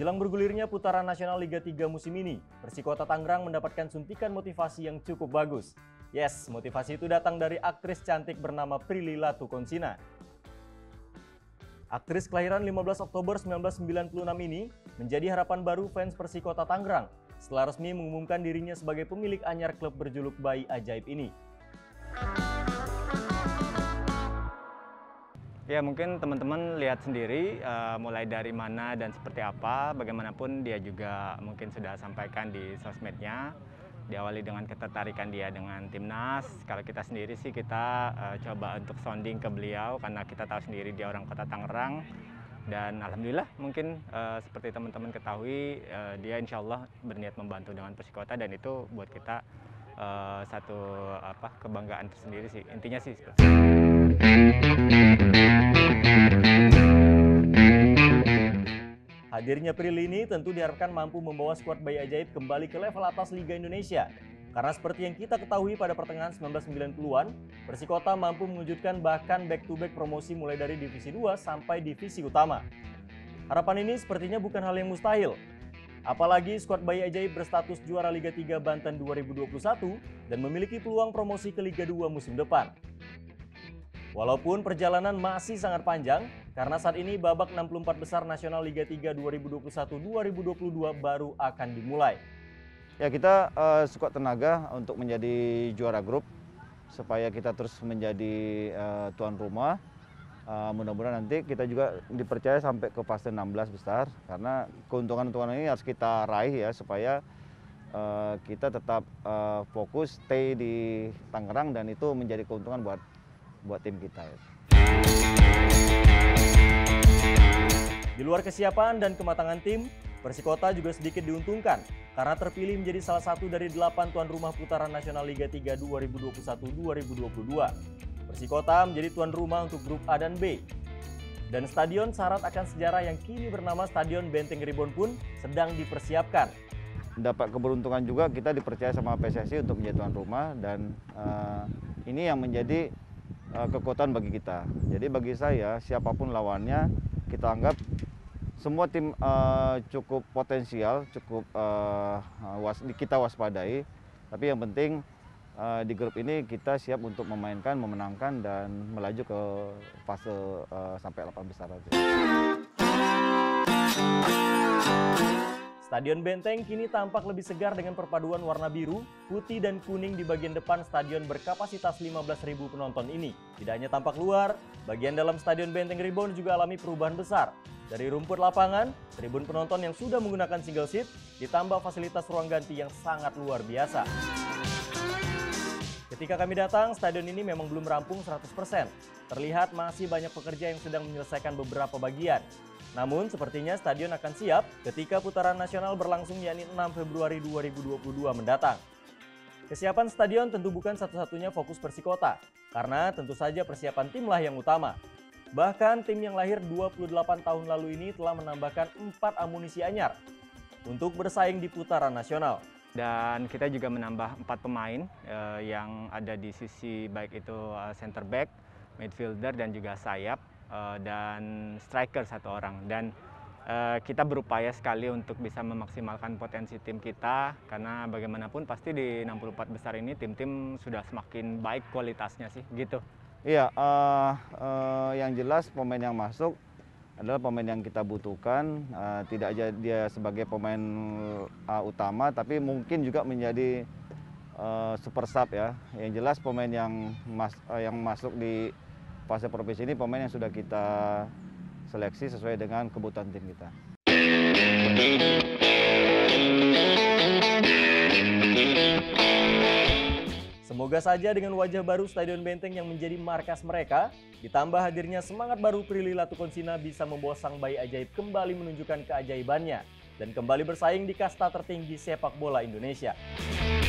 Menjelang bergulirnya putaran nasional Liga 3 musim ini, Persikota Tangerang mendapatkan suntikan motivasi yang cukup bagus. Yes, motivasi itu datang dari aktris cantik bernama Prilly Latukonsina. Aktris kelahiran 15 Oktober 1996 ini menjadi harapan baru fans Persikota Tangerang setelah resmi mengumumkan dirinya sebagai pemilik anyar klub berjuluk Bayi Ajaib ini. Ya mungkin teman-teman lihat sendiri mulai dari mana dan seperti apa, bagaimanapun dia juga mungkin sudah sampaikan di sosmednya. Diawali dengan ketertarikan dia dengan timnas. Kalau kita sendiri sih kita coba untuk sounding ke beliau karena kita tahu sendiri dia orang kota Tangerang. Dan alhamdulillah mungkin seperti teman-teman ketahui dia insya Allah berniat membantu dengan Persikota dan itu buat kita satu kebanggaan tersendiri sih. Intinya sih seperti itu. Hadirnya Prilly ini tentu diharapkan mampu membawa skuad Bayi Ajaib kembali ke level atas Liga Indonesia. Karena seperti yang kita ketahui pada pertengahan 1990-an, Persikota mampu mewujudkan bahkan back-to-back promosi mulai dari Divisi 2 sampai Divisi Utama. Harapan ini sepertinya bukan hal yang mustahil. Apalagi skuad Bayi Ajaib berstatus juara Liga 3 Banten 2021 dan memiliki peluang promosi ke Liga 2 musim depan. Walaupun perjalanan masih sangat panjang, karena saat ini babak 64 besar Nasional Liga 3 2021-2022 baru akan dimulai. Ya kita sekuat tenaga untuk menjadi juara grup, supaya kita terus menjadi tuan rumah. Mudah-mudahan nanti kita juga dipercaya sampai ke fase 16 besar, karena keuntungan-keuntungan ini harus kita raih ya, supaya kita tetap fokus stay di Tangerang dan itu menjadi keuntungan buat tim kita. Di luar kesiapan dan kematangan tim, Persikota juga sedikit diuntungkan karena terpilih menjadi salah satu dari 8 tuan rumah putaran nasional Liga 3 2021-2022. Persikota menjadi tuan rumah untuk grup A dan B. Dan stadion syarat akan sejarah yang kini bernama Stadion Benteng Ribon pun sedang dipersiapkan. Dapat keberuntungan juga kita dipercaya sama PSSI untuk menjadi tuan rumah dan ini yang menjadi kekuatan bagi kita. Jadi bagi saya siapapun lawannya kita anggap semua tim cukup potensial, cukup kita waspadai. Tapi yang penting di grup ini kita siap untuk memainkan, memenangkan dan melaju ke fase sampai 8 besar aja. Stadion Benteng kini tampak lebih segar dengan perpaduan warna biru, putih dan kuning di bagian depan stadion berkapasitas 15.000 penonton ini. Tidak hanya tampak luar, bagian dalam Stadion Benteng Ribon juga alami perubahan besar. Dari rumput lapangan, tribun penonton yang sudah menggunakan single seat, ditambah fasilitas ruang ganti yang sangat luar biasa. Ketika kami datang, stadion ini memang belum rampung 100%. Terlihat masih banyak pekerja yang sedang menyelesaikan beberapa bagian. Namun sepertinya stadion akan siap ketika putaran nasional berlangsung yakni 6 Februari 2022 mendatang. Kesiapan stadion tentu bukan satu-satunya fokus Persikota, karena tentu saja persiapan timlah yang utama. Bahkan tim yang lahir 28 tahun lalu ini telah menambahkan 4 amunisi anyar untuk bersaing di putaran nasional. Dan kita juga menambah 4 pemain yang ada di sisi baik itu center back, midfielder dan juga sayap. Dan striker 1 orang dan kita berupaya sekali untuk bisa memaksimalkan potensi tim kita karena bagaimanapun pasti di 64 besar ini tim-tim sudah semakin baik kualitasnya sih gitu. Iya, yang jelas pemain yang masuk adalah pemain yang kita butuhkan, tidak aja dia sebagai pemain utama tapi mungkin juga menjadi super sub ya. Yang jelas pemain yang masuk di fase provinsi ini pemain yang sudah kita seleksi sesuai dengan kebutuhan tim kita. Semoga saja dengan wajah baru Stadion Benteng yang menjadi markas mereka, ditambah hadirnya semangat baru Prilly Latukonsina bisa membawa sang Bayi Ajaib kembali menunjukkan keajaibannya dan kembali bersaing di kasta tertinggi sepak bola Indonesia.